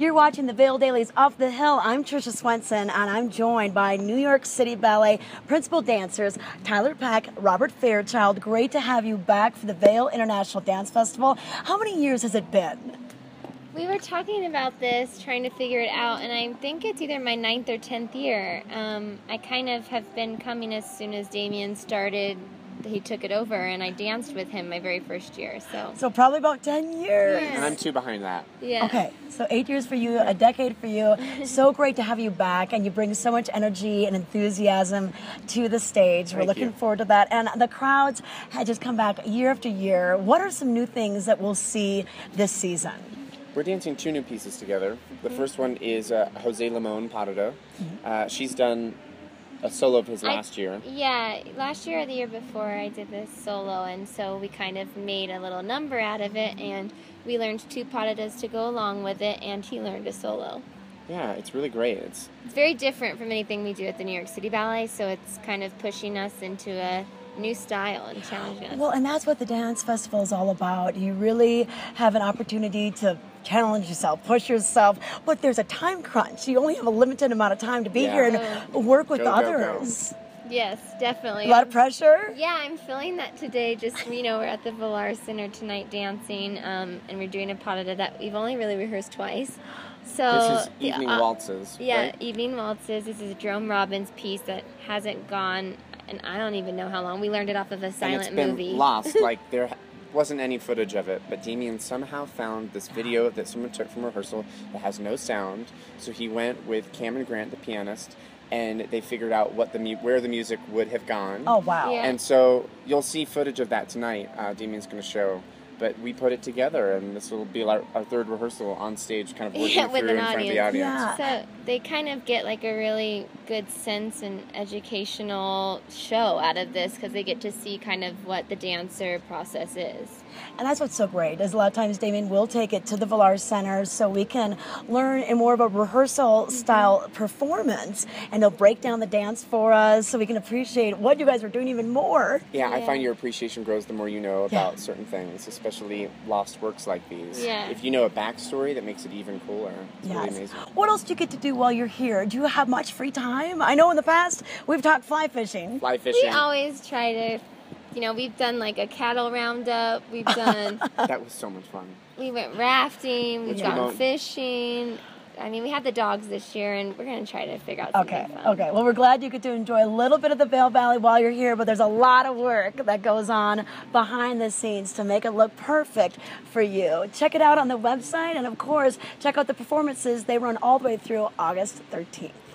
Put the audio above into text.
You're watching the Vail Daily's Off the Hill. I'm Tricia Swenson, and I'm joined by New York City Ballet principal dancers Tyler Peck, Robert Fairchild. Great to have you back for the Vail International Dance Festival. How many years has it been? We were talking about this, trying to figure it out, and I think it's either my 9th or 10th year. I kind of have been coming as soon as Damien started. He took it over, and I danced with him my very first year. So probably about 10 years. Yeah. And I'm 2 behind that. Yeah. Okay, so 8 years for you, a decade for you. So great to have you back, and you bring so much energy and enthusiasm to the stage. We're looking forward to that. And the crowds had just come back year after year. What are some new things that we'll see this season? We're dancing 2 new pieces together. The first one is Jose Limon Parado. She's done a solo of his last year. Yeah, last year or the year before I did this solo, and so we kind of made a little number out of it, and we learned 2 paradas to go along with it, and he learned a solo. Yeah, it's really great. It's very different from anything we do at the New York City Ballet, so it's kind of pushing us into a new style and challenging us. Well, and that's what the dance festival is all about. You really have an opportunity to challenge yourself, push yourself, but there's a time crunch. You only have a limited amount of time to be here and work with others. Yes, definitely. A lot of pressure? Yeah, I'm feeling that today. Just, we're at the Vail Center tonight dancing, and we're doing a parada that we've only really rehearsed twice. So this is Evening Waltzes, Yeah, right? Evening Waltzes. This is a Jerome Robbins piece that hasn't gone, and I don't even know how long. We learned it off of a silent movie. And it's been lost. Like, there wasn't any footage of it, but Damien somehow found this video that someone took from rehearsal that has no sound. So he went with Cameron Grant, the pianist, and they figured out where the music would have gone. Oh, wow. Yeah. And so you'll see footage of that tonight. Damien's going to show. But we put it together, and this will be our 3rd rehearsal on stage, kind of working with through an in front of the audience. Yeah. So they kind of get like a really good sense and educational show out of this because they get to see kind of what the dancer process is. And that's what's so great, is a lot of times Damien will take it to the Vail Center so we can learn in more of a rehearsal-style performance, and they'll break down the dance for us so we can appreciate what you guys are doing even more. Yeah, I find your appreciation grows the more you know about certain things, especially lost works like these. Yeah. If you know a backstory, that makes it even cooler. It's really amazing. What else do you get to do while you're here? Do you have much free time? I know in the past we've talked fly fishing. Fly fishing. We always try to, we've done like a cattle roundup. We've done. That was so much fun. We went rafting. We've gone about fishing. I mean, we had the dogs this year, and we're going to try to figure out something fun. Okay. Well, we're glad you get to enjoy a little bit of the Vail Valley while you're here, but there's a lot of work that goes on behind the scenes to make it look perfect for you. Check it out on the website, and of course, check out the performances. They run all the way through August 13th.